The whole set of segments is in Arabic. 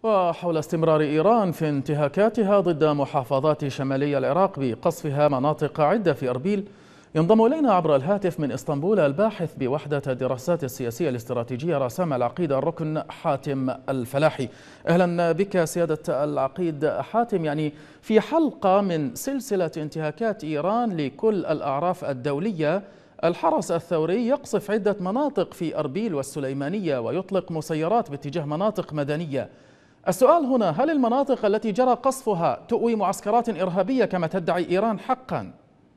وحول استمرار إيران في انتهاكاتها ضد محافظات شمالي العراق بقصفها مناطق عدة في أربيل، ينضم إلينا عبر الهاتف من إسطنبول الباحث بوحدة الدراسات السياسية الاستراتيجية رسام العقيد الركن حاتم الفلاحي. أهلا بك سيادة العقيد حاتم. يعني في حلقة من سلسلة انتهاكات إيران لكل الأعراف الدولية، الحرس الثوري يقصف عدة مناطق في أربيل والسليمانية ويطلق مسيرات باتجاه مناطق مدنية. السؤال هنا، هل المناطق التي جرى قصفها تؤوي معسكرات إرهابية كما تدعي إيران حقا؟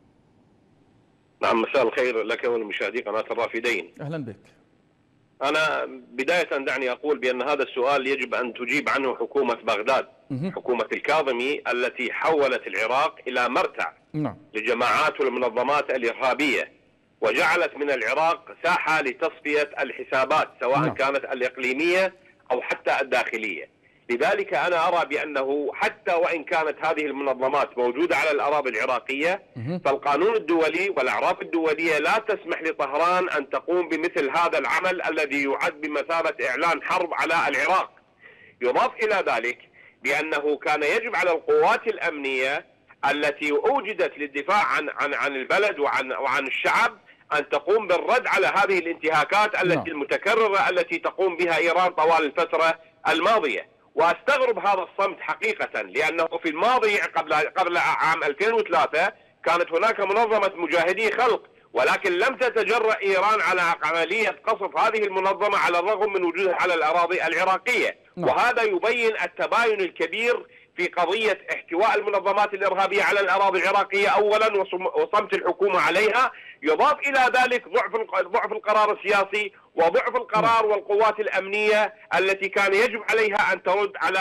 نعم، مساء الخير لك ولمشاهدي قناة الرافدين. أهلا بك. أنا بداية دعني أقول بأن هذا السؤال يجب أن تجيب عنه حكومة بغداد، حكومة الكاظمي التي حولت العراق إلى مرتع لجماعات والمنظمات الإرهابية، وجعلت من العراق ساحة لتصفية الحسابات سواء كانت الإقليمية أو حتى الداخلية. لذلك أنا أرى بأنه حتى وإن كانت هذه المنظمات موجودة على الأراضي العراقية، فالقانون الدولي والأعراف الدولية لا تسمح لطهران أن تقوم بمثل هذا العمل الذي يعد بمثابة إعلان حرب على العراق. يضاف إلى ذلك بأنه كان يجب على القوات الأمنية التي أوجدت للدفاع عن البلد وعن الشعب أن تقوم بالرد على هذه الانتهاكات التي المتكررة التي تقوم بها إيران طوال الفترة الماضية. واستغرب هذا الصمت حقيقة، لأنه في الماضي قبل عام 2003 كانت هناك منظمة مجاهدي خلق، ولكن لم تتجرأ إيران على عملية قصف هذه المنظمة على الرغم من وجودها على الأراضي العراقية. وهذا يبين التباين الكبير في قضية احتواء المنظمات الإرهابية على الأراضي العراقية أولا وصمت الحكومة عليها. يضاف إلى ذلك ضعف القرار السياسي وضعف القرار والقوات الأمنية التي كان يجب عليها أن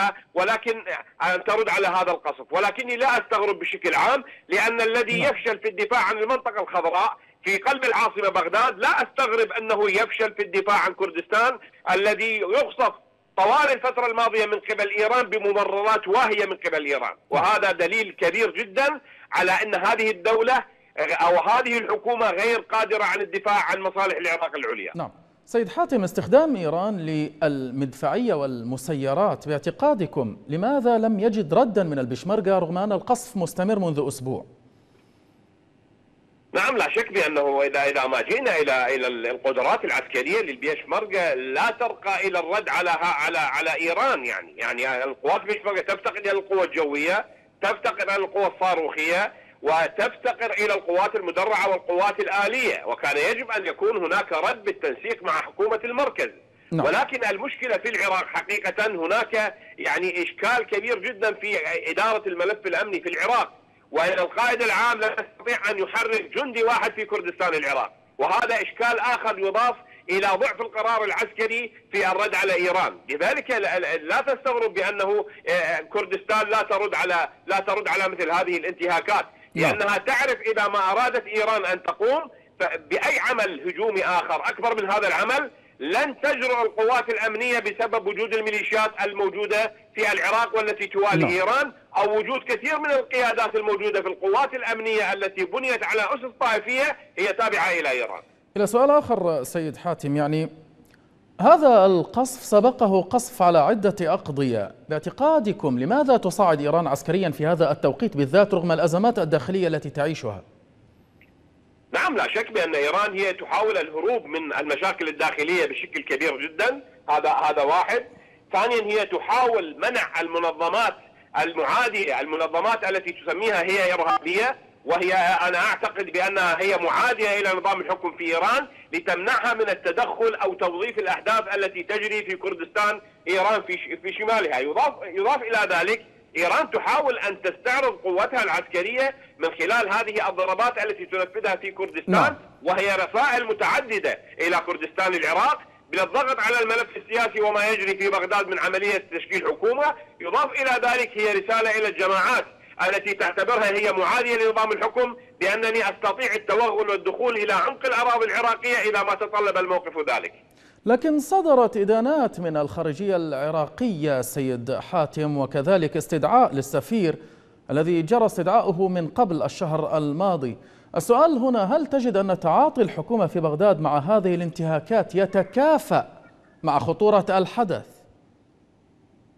ترد على هذا القصف. ولكني لا أستغرب بشكل عام، لأن الذي يفشل في الدفاع عن المنطقة الخضراء في قلب العاصمة بغداد لا أستغرب أنه يفشل في الدفاع عن كردستان الذي يقصف طوال الفترة الماضية من قبل إيران بمبررات واهية من قبل إيران. وهذا دليل كبير جدا على أن هذه الدولة أو هذه الحكومة غير قادرة على الدفاع عن مصالح العراق العليا. نعم سيد حاتم، استخدام إيران للمدفعية والمسيرات باعتقادكم لماذا لم يجد ردا من البشمركة رغم أن القصف مستمر منذ أسبوع؟ نعم، لا شك بأنه إذا ما جئنا إلى القدرات العسكرية للبيشمركة لا ترقى إلى الرد على إيران. يعني القوات البيشمركة تفتقر إلى القوة الجوية، تفتقر إلى القوة الصاروخية، وتفتقر إلى القوات المدرعة والقوات الآلية، وكان يجب أن يكون هناك رد بالتنسيق مع حكومة المركز. ولكن المشكلة في العراق حقيقة هناك يعني إشكال كبير جدا في إدارة الملف الأمني في العراق، وأن القائد العام لا يستطيع أن يحرك جندي واحد في كردستان العراق، وهذا إشكال آخر يضاف إلى ضعف القرار العسكري في الرد على إيران. لذلك لا تستغرب بأنه كردستان لا ترد على مثل هذه الانتهاكات، لأنها تعرف إذا ما أرادت إيران أن تقوم بأي عمل هجومي آخر أكبر من هذا العمل لن تجرؤ القوات الأمنية بسبب وجود الميليشيات الموجودة في العراق والتي توالي إيران، أو وجود كثير من القيادات الموجودة في القوات الأمنية التي بنيت على أسس طائفية هي تابعة إلى إيران. إلى سؤال آخر سيد حاتم، يعني هذا القصف سبقه قصف على عدة أقضية، باعتقادكم لماذا تصعد إيران عسكريا في هذا التوقيت بالذات رغم الأزمات الداخلية التي تعيشها؟ نعم، لا شك بأن إيران هي تحاول الهروب من المشاكل الداخلية بشكل كبير جدا، هذا واحد. ثانيا هي تحاول منع المنظمات المعادية، المنظمات التي تسميها هي إرهابية، وهي أنا أعتقد بأنها هي معادية إلى نظام الحكم في إيران، لتمنعها من التدخل أو توظيف الأحداث التي تجري في كردستان إيران في شمالها. يضاف إلى ذلك إيران تحاول أن تستعرض قوتها العسكرية من خلال هذه الضربات التي تنفذها في كردستان، وهي رسائل متعددة إلى كردستان العراق بالضغط على الملف السياسي وما يجري في بغداد من عملية تشكيل حكومة. يضاف إلى ذلك هي رسالة إلى الجماعات التي تعتبرها هي معادية لنظام الحكم بأنني أستطيع التوغل والدخول إلى عمق الأراضي العراقية إذا ما تطلب الموقف ذلك. لكن صدرت إدانات من الخارجية العراقية سيد حاتم، وكذلك استدعاء للسفير الذي جرى استدعاؤه من قبل الشهر الماضي. السؤال هنا، هل تجد أن تعاطي الحكومة في بغداد مع هذه الانتهاكات يتكافأ مع خطورة الحدث؟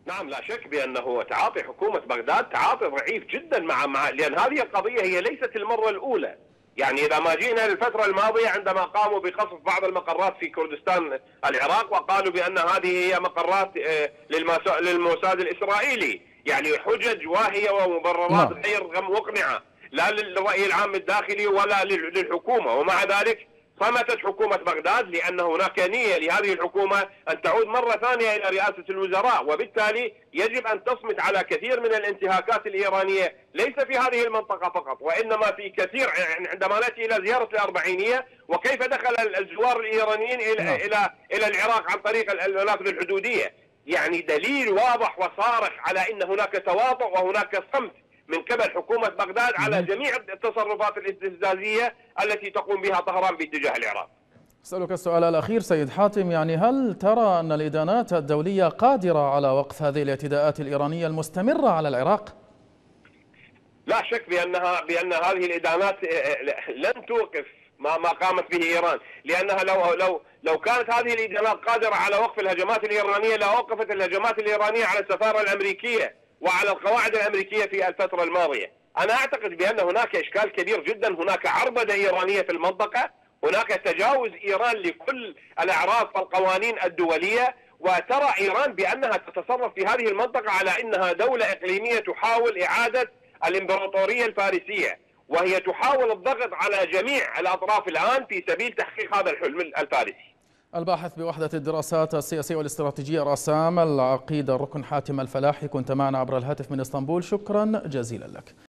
نعم، لا شك بأنه تعاطي حكومة بغداد تعاطي ضعيف جدا لأن هذه القضية هي ليست المرة الأولى. يعني إذا ما جينا للفترة الماضية عندما قاموا بقصف بعض المقرات في كردستان العراق وقالوا بأن هذه هي مقرات للموساد الإسرائيلي، يعني حجج واهية ومبررات غير مقنعة لا للرأي العام الداخلي ولا للحكومة، ومع ذلك صمتت حكومة بغداد لأن هناك نية لهذه الحكومة أن تعود مرة ثانية إلى رئاسة الوزراء، وبالتالي يجب أن تصمت على كثير من الانتهاكات الإيرانية ليس في هذه المنطقة فقط وإنما في كثير. عندما نأتي إلى زيارة الأربعينية وكيف دخل الزوار الإيرانيين إلى العراق عن طريق المنافذ الحدودية، يعني دليل واضح وصارخ على أن هناك تواطؤ وهناك صمت من قبل حكومة بغداد على جميع التصرفات الاستفزازية التي تقوم بها طهران باتجاه العراق. أسألك السؤال الأخير سيد حاتم، يعني هل ترى أن الإدانات الدولية قادرة على وقف هذه الاعتداءات الإيرانية المستمرة على العراق؟ لا شك بأن هذه الإدانات لن توقف ما قامت به إيران، لأنها لو كانت هذه الإدانات قادرة على وقف الهجمات الإيرانية لوقفت الهجمات الإيرانية على السفارة الأمريكية وعلى القواعد الأمريكية في الفترة الماضية. أنا أعتقد بأن هناك إشكال كبير جدا، هناك عربدة إيرانية في المنطقة، هناك تجاوز إيران لكل الأعراف والقوانين الدولية، وترى إيران بأنها تتصرف في هذه المنطقة على أنها دولة إقليمية تحاول إعادة الإمبراطورية الفارسية، وهي تحاول الضغط على جميع الأطراف الآن في سبيل تحقيق هذا الحلم الفارسي. الباحث بوحدة الدراسات السياسية والاستراتيجية رسام العقيد الركن حاتم الفلاحي كنت معنا عبر الهاتف من اسطنبول، شكرا جزيلا لك.